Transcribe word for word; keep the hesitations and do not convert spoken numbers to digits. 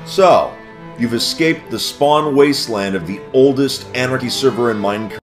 So, you've escaped the spawn wasteland of the oldest Anarchy server in Minecraft.